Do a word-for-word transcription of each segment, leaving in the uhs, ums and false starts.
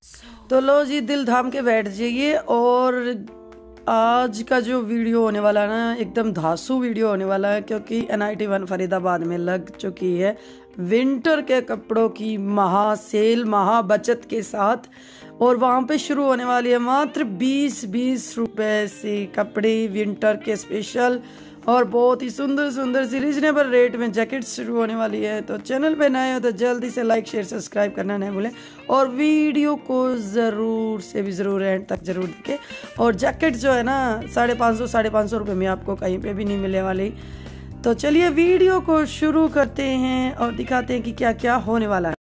तो लो जी, दिल थाम के बैठ जाइए। और आज का जो वीडियो होने वाला है ना, एकदम धांसू वीडियो होने वाला है, क्योंकि N I T one Faridabad में लग चुकी है विंटर के कपड़ों की महा सेल, महा बचत के साथ। और वहाँ पे शुरू होने वाली है मात्र बीस बीस रुपए से कपड़े विंटर के स्पेशल, और बहुत ही सुंदर सुंदर सी रीजनेबल रेट में जैकेट्स शुरू होने वाली है। तो चैनल पे नए हो तो जल्दी से लाइक शेयर सब्सक्राइब करना नहीं भूलें, और वीडियो को ज़रूर से भी ज़रूर एंड तक ज़रूर देखें। और जैकेट जो है ना, साढ़े पाँच सौ साढ़े पाँच सौ रुपये में आपको कहीं पे भी नहीं मिलने वाली। तो चलिए वीडियो को शुरू करते हैं और दिखाते हैं कि क्या क्या होने वाला है।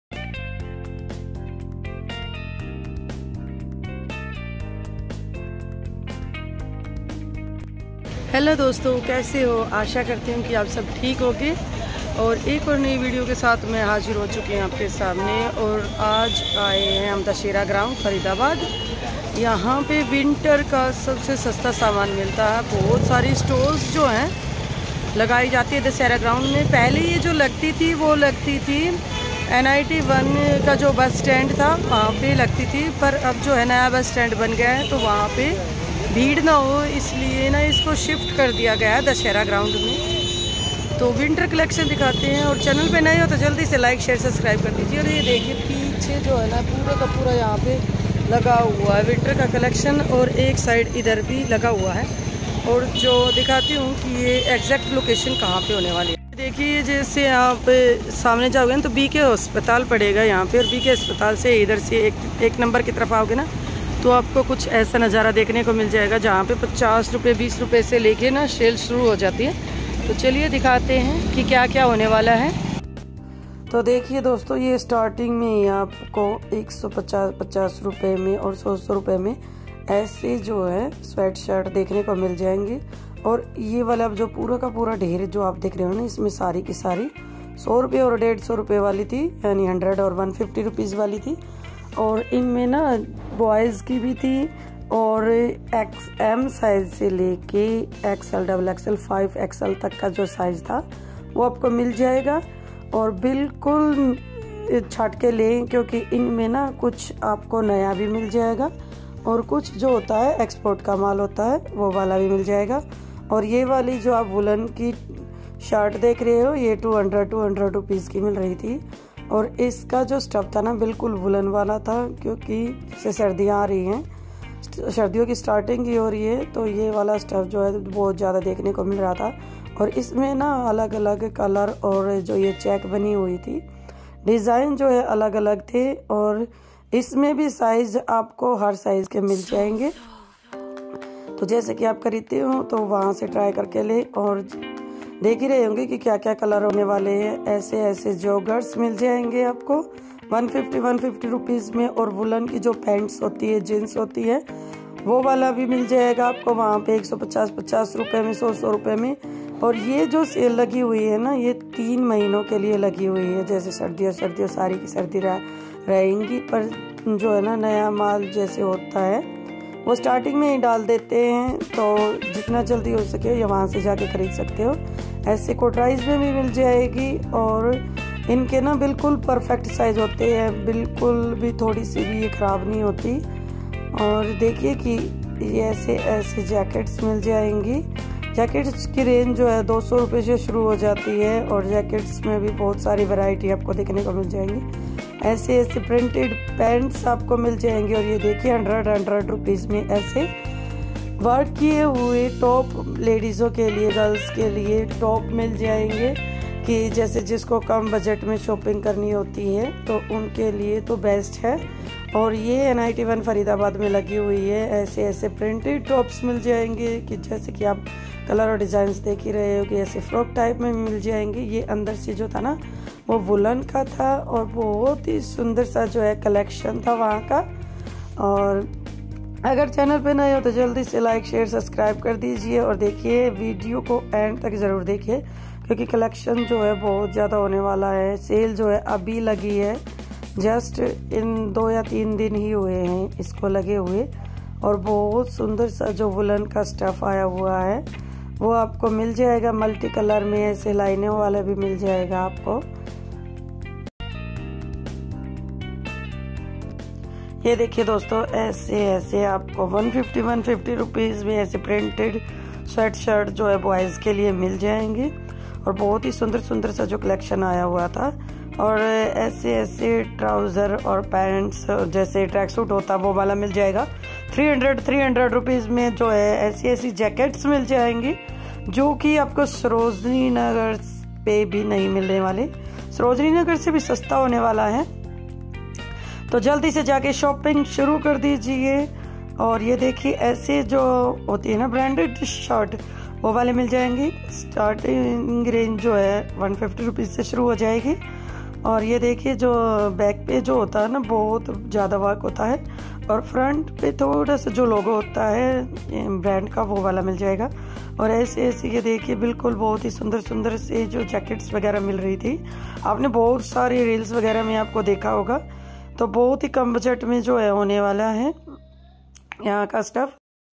हेलो दोस्तों, कैसे हो? आशा करती हूँ कि आप सब ठीक होगे। और एक और नई वीडियो के साथ मैं हाजिर हो चुकी हूँ आपके सामने। और आज आए हैं हम दशहरा ग्राउंड फरीदाबाद। यहाँ पे विंटर का सबसे सस्ता सामान मिलता है। बहुत सारी स्टोर्स जो हैं लगाई जाती है दशहरा ग्राउंड में। पहले ये जो लगती थी वो लगती थी एन आई टी वन का जो बस स्टैंड था वहाँ पे लगती थी, पर अब जो है नया बस स्टैंड बन गया है, तो वहाँ पे भीड़ ना हो इसलिए ना इसको शिफ्ट कर दिया गया है दशहरा ग्राउंड में। तो विंटर कलेक्शन दिखाते हैं। और चैनल पे नए हो तो जल्दी से लाइक शेयर सब्सक्राइब कर दीजिए। और ये देखिए पीछे जो है ना पूरा का पूरा यहाँ पे लगा हुआ है विंटर का कलेक्शन, और एक साइड इधर भी लगा हुआ है। और जो दिखाती हूँ कि ये एग्जैक्ट लोकेशन कहाँ पे होने वाली है। देखिए जैसे आप सामने जाओगे ना तो बी के अस्पताल पड़ेगा यहाँ पे, और बी के अस्पताल से इधर से एक एक नंबर की तरफ आओगे ना तो आपको कुछ ऐसा नज़ारा देखने को मिल जाएगा, जहाँ पे पचास रुपये बीस रुपये से लेके ना सेल शुरू हो जाती है। तो चलिए दिखाते हैं कि क्या क्या होने वाला है। तो देखिए दोस्तों, ये स्टार्टिंग में ही आपको एक सौ पचास पचास रुपये में और सौ सौ रुपये में ऐसे जो है स्वेट शर्ट देखने को मिल जाएंगे। और ये वाला जो पूरा का पूरा ढेर जो आप देख रहे हो ना, इसमें सारी की सारी सौ रुपये और डेढ़ सौ रुपये वाली थी, यानी हंड्रेड और वन फिफ्टी रुपीज़ वाली थी। और इनमें ना बॉयज़ की भी थी, और एक्स एम साइज से लेके XL double XL five XL तक का जो साइज़ था वो आपको मिल जाएगा। और बिल्कुल छाट के लें, क्योंकि इनमें ना कुछ आपको नया भी मिल जाएगा, और कुछ जो होता है एक्सपोर्ट का माल होता है वो वाला भी मिल जाएगा। और ये वाली जो आप वुलन की शर्ट देख रहे हो, ये two hundred two hundred rupees की मिल रही थी। और इसका जो स्टफ था ना बिल्कुल वुलन वाला था, क्योंकि जैसे सर्दियाँ आ रही हैं, सर्दियों की स्टार्टिंग ही हो रही है, तो ये वाला स्टफ जो है बहुत ज़्यादा देखने को मिल रहा था। और इसमें ना अलग अलग कलर और जो ये चेक बनी हुई थी, डिज़ाइन जो है अलग अलग थे। और इसमें भी साइज़ आपको हर साइज़ के मिल जाएंगे। तो जैसे कि आप खरीदते हो तो वहाँ से ट्राई करके ले, और देख ही रहे होंगे कि क्या क्या कलर होने वाले हैं। ऐसे ऐसे जॉगर्स मिल जाएंगे आपको one fifty one fifty rupees में। और वुलन की जो पैंट्स होती है, जीन्स होती है, वो वाला भी मिल जाएगा आपको वहाँ पे एक सौ पचास पचास रुपये में, सौ सौ रुपये में। और ये जो सेल लगी हुई है ना, ये तीन महीनों के लिए लगी हुई है। जैसे सर्दियों सर्दियों सारी की सर्दी रहेंगी, पर जो है ना नया माल जैसे होता है वो स्टार्टिंग में ही डाल देते हैं। तो जितना जल्दी हो सके ये वहाँ से जाके खरीद सकते हो। ऐसे कोटराइज में भी मिल जाएगी, और इनके ना बिल्कुल परफेक्ट साइज होते हैं, बिल्कुल भी थोड़ी सी भी ये ख़राब नहीं होती। और देखिए कि ये ऐसे ऐसे जैकेट्स मिल जाएंगी। जैकेट्स की रेंज जो है दो सौ रुपये से शुरू हो जाती है, और जैकेट्स में भी बहुत सारी वैरायटी आपको देखने को मिल जाएंगी। ऐसे ऐसे प्रिंटेड पैंट्स आपको मिल जाएंगे। और ये देखिए हंड्रेड हंड्रेड रुपीज़ में ऐसे वर्क किए हुए टॉप लेडीज़ों के लिए, गर्ल्स के लिए टॉप मिल जाएंगे, कि जैसे जिसको कम बजट में शॉपिंग करनी होती है तो उनके लिए तो बेस्ट है। और ये N I T one Faridabad में लगी हुई है। ऐसे ऐसे प्रिंटेड टॉप्स मिल जाएंगे, कि जैसे कि आप कलर और डिज़ाइंस देख ही रहे हो कि ऐसे फ्रॉक टाइप में मिल जाएंगे। ये अंदर से जो था ना वो वुलन का था, और बहुत ही सुंदर सा जो है कलेक्शन था वहाँ का। और अगर चैनल पे नए हो तो जल्दी से लाइक शेयर सब्सक्राइब कर दीजिए, और देखिए वीडियो को एंड तक ज़रूर देखिए, क्योंकि कलेक्शन जो है बहुत ज़्यादा होने वाला है। सेल जो है अभी लगी है, जस्ट इन दो या तीन दिन ही हुए हैं इसको लगे हुए। और बहुत सुंदर सा जो वुलन का स्टफ आया हुआ है वो आपको मिल जाएगा मल्टी कलर में, ऐसे लाइनें वाला भी मिल जाएगा आपको। ये देखिए दोस्तों, ऐसे ऐसे आपको one fifty one fifty rupees में ऐसे प्रिंटेड स्वेट शर्ट जो है बॉयज़ के लिए मिल जाएंगे। और बहुत ही सुंदर सुंदर सा जो कलेक्शन आया हुआ था। और ऐसे ऐसे ट्राउज़र और पैंट्स जैसे ट्रैक सूट होता है वो वाला मिल जाएगा। Three hundred three hundred rupees में जो है ऐसी ऐसी जैकेट्स मिल जाएंगी जो कि आपको सरोजनी नगर पे भी नहीं मिलने वाले, सरोजनी नगर से भी सस्ता होने वाला है। तो जल्दी से जाके शॉपिंग शुरू कर दीजिए। और ये देखिए, ऐसे जो होती है ना ब्रांडेड शर्ट वो वाले मिल जाएंगे। स्टार्टिंग रेंज जो है वन फिफ्टी रुपीज़ से शुरू हो जाएगी। और ये देखिए, जो बैक पे जो होता है ना बहुत ज़्यादा वर्क होता है और फ्रंट पे थोड़ा सा जो लोगो होता है ब्रांड का वो वाला मिल जाएगा। और ऐसे ऐसे ये देखिए, बिल्कुल बहुत ही सुंदर सुंदर से जो जैकेट्स वगैरह मिल रही थी। आपने बहुत सारी रील्स वगैरह में आपको देखा होगा। तो बहुत ही कम बजट में जो है होने वाला है यहाँ का स्टफ।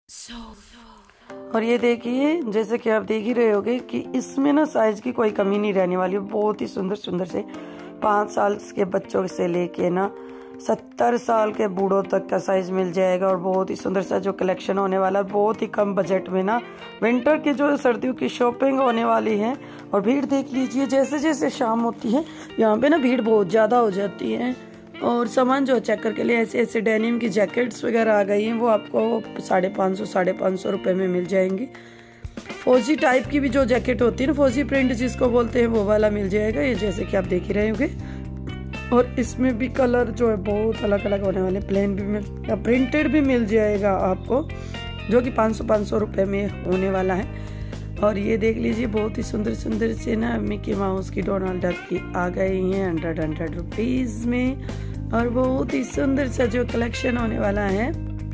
और ये देखिए, जैसे कि आप देख ही रहे होगे कि इसमें ना साइज की कोई कमी नहीं रहने वाली है। बहुत ही सुंदर सुंदर से पाँच साल के बच्चों से लेके ना सत्तर साल के बूढ़ों तक का साइज मिल जाएगा। और बहुत ही सुंदर सा जो कलेक्शन होने वाला है, बहुत ही कम बजट में ना विंटर की जो सर्दियों की शॉपिंग होने वाली है। और भीड़ देख लीजिए, जैसे जैसे शाम होती है यहाँ पे ना भीड़ बहुत ज़्यादा हो जाती है। और सामान जो चेक करके लिए ऐसे ऐसे डेनिम की जैकेट्स वगैरह आ गई हैं, वो आपको साढ़े पाँच सौ साढ़े पाँच सौ रुपये में मिल जाएंगी। फौजी टाइप की भी जो जैकेट होती है ना, फौजी प्रिंट जिसको बोलते हैं, वो वाला मिल जाएगा। ये जैसे कि आप देख ही रहे होंगे। और इसमें भी कलर जो है बहुत अलग अलग होने वाले, प्लेन भी मिल या प्रिंटेड भी मिल जाएगा आपको, जो कि पाँच सौ पाँच सौ रुपये में होने वाला है। और ये देख लीजिए, बहुत ही सुंदर सुंदर से ना मिकी माउस की, डोनाल्ड डक की आ गई हैं हंड्रेड हंड्रेड रुपीज़ में। और बहुत ही सुंदर सा जो कलेक्शन होने वाला है।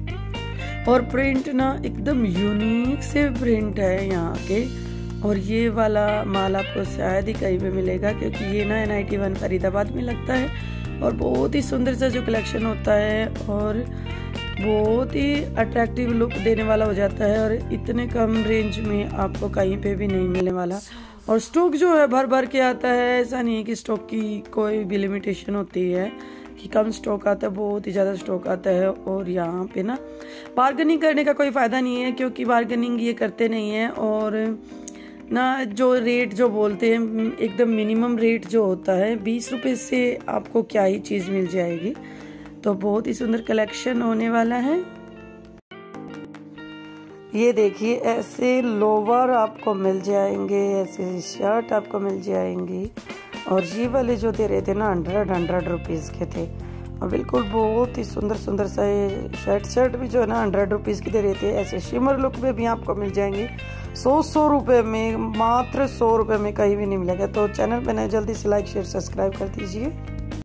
और प्रिंट ना एकदम यूनिक से प्रिंट है यहाँ के। और ये वाला माल आपको शायद ही कहीं पे मिलेगा, क्योंकि ये ना N I T one Faridabad में लगता है। और बहुत ही सुंदर सा जो कलेक्शन होता है और बहुत ही अट्रैक्टिव लुक देने वाला हो जाता है। और इतने कम रेंज में आपको कहीं पे भी नहीं मिलने वाला। और स्टॉक जो है भर भर के आता है, ऐसा नहीं है कि स्टॉक की कोई भी लिमिटेशन होती है कि कम स्टॉक आता है, बहुत ही ज़्यादा स्टॉक आता है। और यहाँ पे ना बार्गेनिंग करने का कोई फ़ायदा नहीं है, क्योंकि बार्गेनिंग ये करते नहीं है। और ना जो रेट जो बोलते हैं एकदम मिनिमम रेट जो होता है बीस रुपये से आपको क्या ही चीज़ मिल जाएगी। तो बहुत ही सुंदर कलेक्शन होने वाला है। ये देखिए, ऐसे लोवर आपको मिल जाएंगे, ऐसे शर्ट आपको मिल जाएंगी। और ये वाले जो दे रहे थे ना हंड्रेड हंड्रेड रुपीज़ के थे। और बिल्कुल बहुत ही सुंदर सुंदर सा ये शर्ट शर्ट भी जो है ना हंड्रेड रुपीज़ की दे रहे थे। ऐसे शिमर लुक में भी आपको मिल जाएंगे सौ सौ रुपये में, मात्र सौ रुपये में कहीं भी नहीं मिलेगा। तो चैनल पे नए, जल्दी से लाइक शेयर सब्सक्राइब कर दीजिए।